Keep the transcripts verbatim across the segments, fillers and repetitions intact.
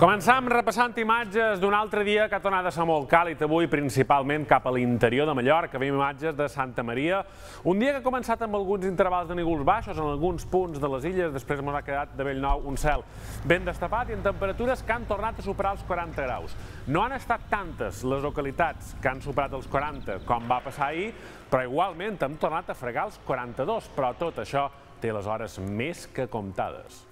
Començam repassant imatges d'un altre dia que ha tornat a ser molt càlid avui, principalment cap a l'interior de Mallorca. Veiem imatges de Santa Maria. Un dia que ha començat amb alguns intervals de núvols baixos en alguns punts de les illes, després ens ha quedat de bell nou un cel ben destapat i en temperatures que han tornat a superar els quaranta graus. No han estat tantes les localitats que han superat els quaranta com va passar ahir, però igualment hem tornat a fregar els quaranta-dos, però tot això té les hores més que comptades.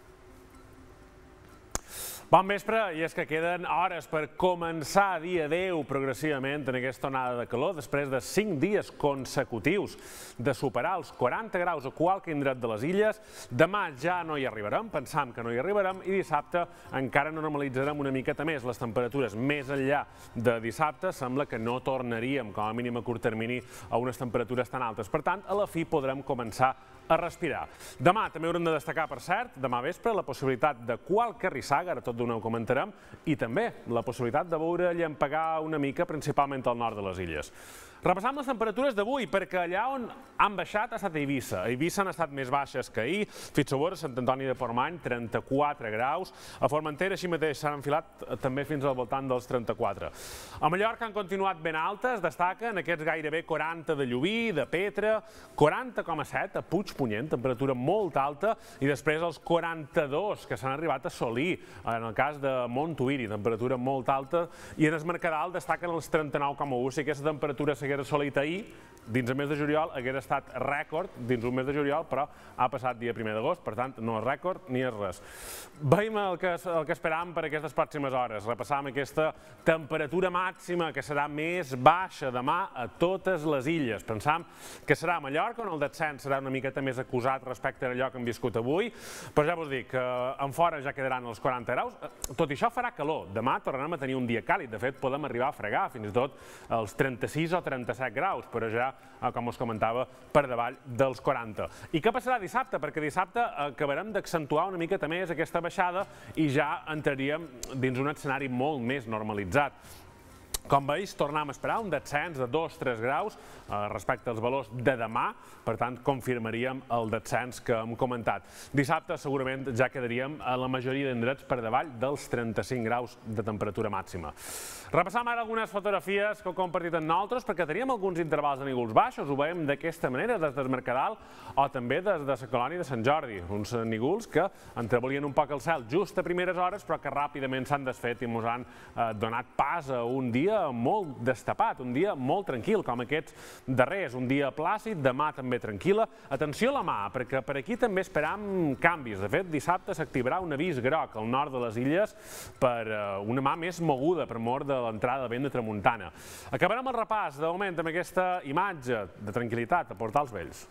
Bon vespre, i és que queden hores per començar dia deu progressivament en aquesta onada de calor, després de cinc dies consecutius de superar els quaranta graus a qualque indret de les illes. Demà ja no hi arribarem, pensam que no hi arribarem, i dissabte encara normalitzarem una miqueta més les temperatures. Més enllà de dissabte, sembla que no tornaríem, com a mínim a curt termini, a unes temperatures tan altes. Per tant, a la fi podrem començar a respirar. Demà també haurem de destacar, per cert, demà vespre, la possibilitat de qualque rissaga, ara tot d'una ho comentarem, i també la possibilitat de veure llampegar una mica, principalment al nord de les illes. Repassam les temperatures d'avui, perquè allà on han baixat ha estat a Eivissa. A Eivissa han estat més baixes que ahir. Fins a veure, Sant Antoni de Portmany, trenta-quatre graus. A Formentera, així mateix, s'han enfilat també fins al voltant dels trenta-quatre. A Mallorca han continuat ben altes, destaquen aquests gairebé quaranta de Llubí, de Petra, quaranta coma set a Puigpunyent, temperatura molt alta, i després els quaranta-dos que s'han arribat a assolir, en el cas de Montuïri, temperatura molt alta, i en el Mercadal destaquen els trenta-nou coma u. Si aquesta temperatura s'hagués assolit ahir, dins el mes de juliol, hagués estat rècord dins un mes de juliol, però ha passat dia primer d'agost, per tant, no és rècord ni és res. Veiem el que, el que esperam per aquestes pròximes hores. Repassam aquesta temperatura màxima que serà més baixa demà a totes les illes. Pensam que serà a Mallorca, on el descens serà una miqueta més acusat respecte a allò que hem viscut avui, però ja vos dic que en fora ja quedaran els quaranta graus. Tot i això farà calor. Demà tornarem a tenir un dia càlid. De fet, podem arribar a fregar fins i tot els trenta-sis o trenta-set graus, però ja, com us comentava, per davall dels quaranta. I què passarà dissabte? Perquè dissabte acabarem d'accentuar una miqueta més aquesta baixada i ja entraríem dins un escenari molt més normalitzat. Com veus, tornem a esperar un descens de dos a tres graus respecte als valors de demà, per tant, confirmaríem el descens que hem comentat. Dissabte, segurament, ja quedaríem a la majoria d'indrets per davall dels trenta-cinc graus de temperatura màxima. Repassam ara algunes fotografies que heu compartit amb nosaltres, perquè teníem alguns intervals de núvols baixos, ho veiem d'aquesta manera, des del Mercadal o també des de la colònia de Sant Jordi, uns núvols que entrevolien un poc el cel just a primeres hores, però que ràpidament s'han desfet i ens han donat pas a un dia molt destapat, un dia molt tranquil, com aquests darrers, un dia plàcid, demà també tranquil·la. Atenció a la mà, perquè per aquí també esperam canvis. De fet, dissabte s'activarà un avís groc al nord de les illes per una mà més moguda per mort de l'entrada de vent de tramuntana. Acabarem el repàs, de moment, amb aquesta imatge de tranquil·litat a Portals Vells.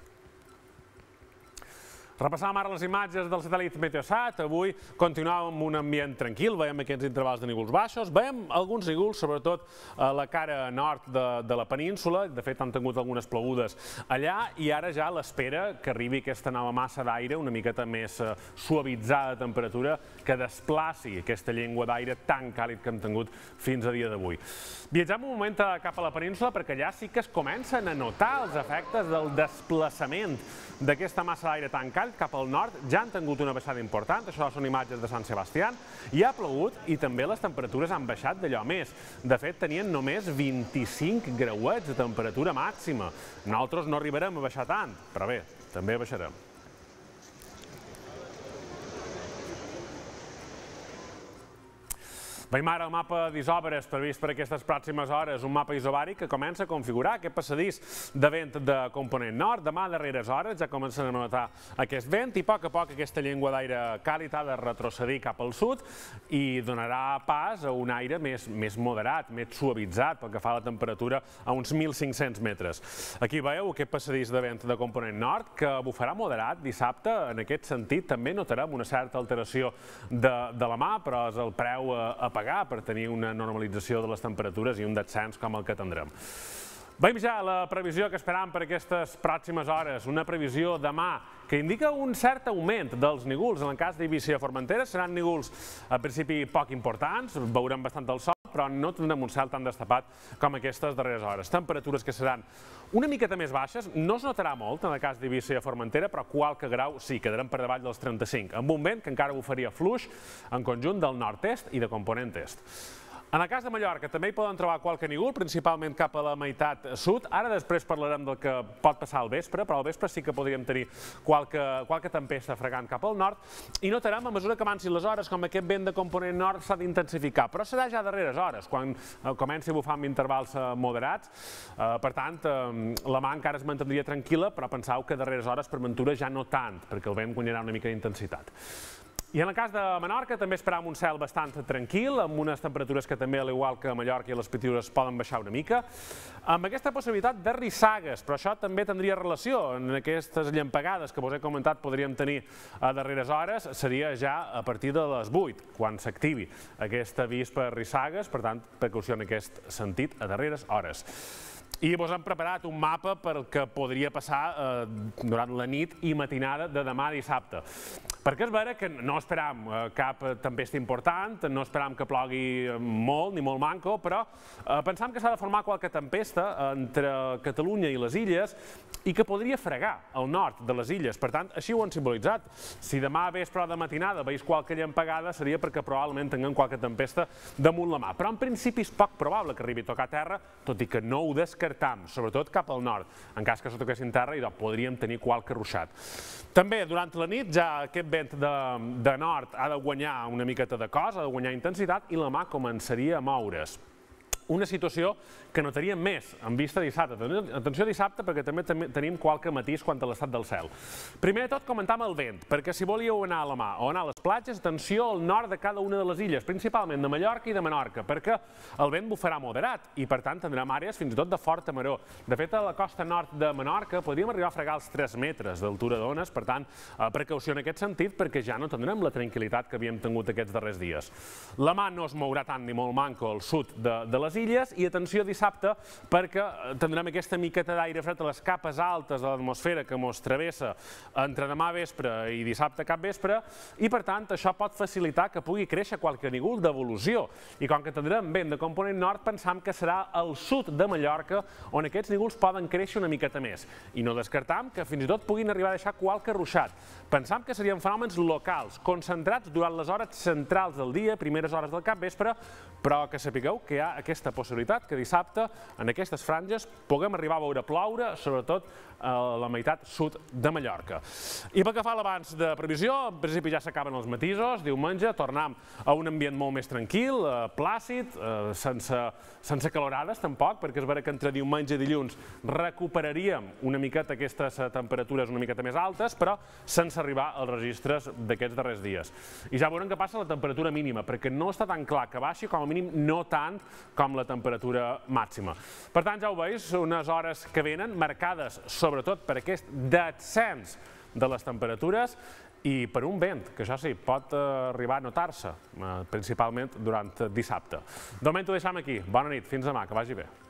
Repassàvem ara les imatges del satèl·lit Meteosat. Avui continuàvem amb un ambient tranquil, veiem aquests intervals de núvols baixos, veiem alguns núvols, sobretot a la cara nord de la península, de fet han tingut algunes plogudes allà, i ara ja l'espera que arribi aquesta nova massa d'aire una miqueta més suavitzada de temperatura que desplaci aquesta llengua d'aire tan càlid que hem tingut fins a dia d'avui. Viatgem un moment cap a la península perquè allà sí que es comencen a notar els efectes del desplaçament d'aquesta massa d'aire tan càlid cap al nord. Ja han tingut una baixada important, això són imatges de Sant Sebastià, hi ha plogut i també les temperatures han baixat d'allò més. De fet, tenien només vint-i-cinc grauets de temperatura màxima. Nosaltres no arribarem a baixar tant, però bé, també baixarem. Veiem ara el mapa d'isòbares previst per aquestes pròximes hores, un mapa isobàric que comença a configurar aquest passadís de vent de component nord. Demà, a darreres hores, ja comencen a notar aquest vent i a poc a poc aquesta llengua d'aire càlid ha de retrocedir cap al sud i donarà pas a un aire més moderat, més suavitzat pel que fa a la temperatura a uns mil cinc-cents metres. Aquí veieu aquest passadís de vent de component nord que bufarà moderat dissabte. En aquest sentit també notarem una certa alteració de la mà, però és el preu a pagar per tenir una normalització de les temperatures i un descens com el que tindrem. Veiem ja la previsió que esperam per aquestes pròximes hores, una previsió demà que indica un cert augment dels núvols. En el cas d'Eivissa i Formentera seran núvols a principi poc importants, veurem bastant el sol, però no tindrem un cel tan destapat com aquestes darreres hores. Temperatures que seran una miqueta més baixes, no es notarà molt en el cas d'Eivissa i a Formentera, però qualque grau sí, quedarem per davall dels trenta-cinc, amb un vent que encara bufaria fluix en conjunt del nord-est i de component est. En el cas de Mallorca també hi poden trobar qualque nígol, principalment cap a la meitat sud. Ara després parlarem del que pot passar al vespre, però al vespre sí que podríem tenir qualque, qualque tempesta fregant cap al nord i notarem a mesura que avancin les hores com aquest vent de component nord s'ha d'intensificar, però serà ja darreres hores, quan comenci a bufar amb intervals moderats. Per tant, la mà encara es mantindria tranquil·la, però penseu que darreres hores per ventura ja no tant, perquè el vent guanyarà una mica d'intensitat. I en el cas de Menorca també esperam un cel bastant tranquil, amb unes temperatures que també, al igual que a Mallorca i a les Pitiüses, poden baixar una mica, amb aquesta possibilitat de rissagues, però això també tindria relació en aquestes llampegades que vos he comentat podríem tenir a darreres hores, seria ja a partir de les vuit, quan s'activi aquest avís per rissagues, per tant, precaució en aquest sentit a darreres hores. I vos hem preparat un mapa pel que podria passar durant la nit i matinada de demà dissabte. Perquè és vera que no esperam cap tempesta important, no esperam que plogui molt ni molt manco, però pensam que s'ha de formar qualque tempesta entre Catalunya i les illes i que podria fregar al nord de les illes. Per tant, així ho han simbolitzat. Si demà vespre o de matinada veus qualque llampegada seria perquè probablement tinguem qualque tempesta damunt la mà. Però en principi és poc probable que arribi a tocar terra, tot i que no ho descartam, sobretot cap al nord. En cas que se toquessin terra, podríem tenir qualque ruixat. També, durant la nit, ja aquest vent de nord ha de guanyar una miqueta de cos, ha de guanyar intensitat, i la mà començaria a moure's. Una situació que notaríem més en vista dissabte. Atenció dissabte perquè també tenim qualque matís quant a l'estat del cel. Primer de tot comentam el vent, perquè si volíeu anar a la mà o anar a les platges, atenció al nord de cada una de les illes, principalment de Mallorca i de Menorca, perquè el vent bufarà moderat i per tant tindrem àrees fins i tot de forta maror. De fet, a la costa nord de Menorca podríem arribar a fregar els tres metres d'altura d'ones, per tant, precaució en aquest sentit perquè ja no tindrem la tranquil·litat que havíem tingut aquests darrers dies. La mà no es mourà tant ni molt manco al sud de les illes i atenció dissabte perquè tindrem aquesta miqueta d'aire fred a les capes altes de l'atmosfera que mos travessa entre demà vespre i dissabte cap vespre i per tant això pot facilitar que pugui créixer qualque nígol d'evolució i com que tindrem vent de component nord pensam que serà al sud de Mallorca on aquests nígols poden créixer una miqueta més i no descartam que fins i tot puguin arribar a deixar qualque ruixat. Pensam que serien fenòmens locals, concentrats durant les hores centrals del dia, primeres hores del capvespre, però que sapigueu que hi ha aquesta possibilitat que dissabte, en aquestes franges, puguem arribar a veure ploure, sobretot a la meitat sud de Mallorca. I pel que fa a l'abans de previsió, en principi ja s'acaben els matisos, diumenge tornem a un ambient molt més tranquil, plàcid, sense calorades tampoc, perquè és vera que entre diumenge i dilluns recuperaríem una miqueta aquestes temperatures una miqueta més altes, però sense arribar als registres d'aquests darrers dies. I ja veurem què passa a la temperatura mínima, perquè no està tan clar que baixi, com a mínim no tant com la temperatura màxima. Per tant, ja ho veus, unes hores que venen marcades sobretot per aquest descens de les temperatures i per un vent, que això sí, pot arribar a notar-se, principalment durant dissabte. De moment ho deixem aquí. Bona nit, fins demà, que vagi bé.